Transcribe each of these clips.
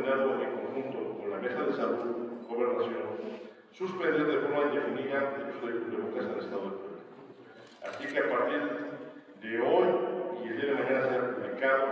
determinado en conjunto con la Mesa de Salud, Gobernación, suspender de forma indefinida el uso de cubrebocas en el Estado de Puebla. Así que a partir de hoy y el día de mañana será publicado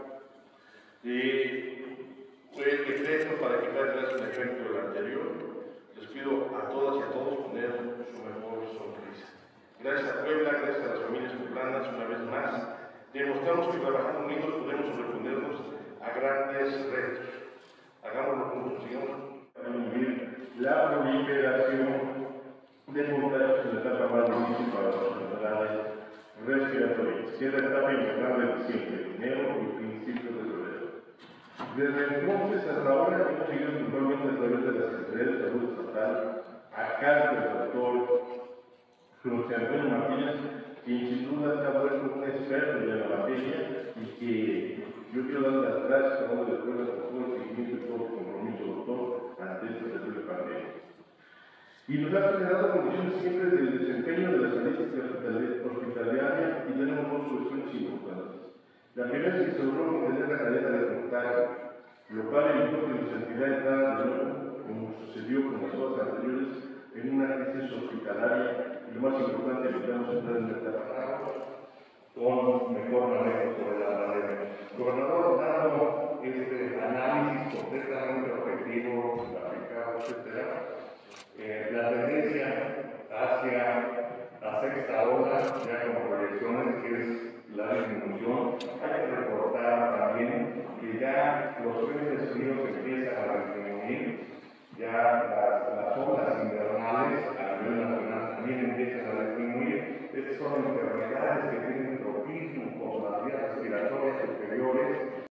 el decreto para evitar el efecto del anterior. Les pido a todas y a todos poner su mejor sonrisa. Gracias a Puebla, gracias a las familias poblanas, una vez más, demostramos que trabajando unidos podemos sobreponernos a grandes retos. Hagámoslo juntos, sigamos a vivir la proliferación de contagios en la etapa más difícil para las enfermedades respiratorias, que es la etapa invernal de diciembre, enero y principios de febrero. Desde entonces hasta ahora hemos seguido puntualmente a través de la Secretaría de Salud Estatal a cargo del doctor José Antonio Martínez, quien sin duda se ha vuelto un experto en la materia y que yo quiero dar las gracias a todos después de todo el seguimiento y todo el compromiso, doctor, ante esta terrible pandemia. Y nos ha generado condiciones siempre del desempeño de la estadística hospitalaria y tenemos dos cuestiones importantes. La primera es que se logró mantener la cadena de contagio, lo cual evitó que nuestra entidad entrara de nuevo, como sucedió con las horas anteriores, en una crisis hospitalaria y lo más importante, evitamos entrar en esta etapa con mejor manejo sobre la pandemia. Gobernador, dando este análisis completamente objetivo, aplicado, etc., la tendencia hacia la sexta ola, ya con proyecciones, que es la disminución, hay que recordar también que ya los frentes fríos empiezan a disminuir, ya las olas invernales a nivel nacional también empiezan a disminuir. Estas son enfermedades que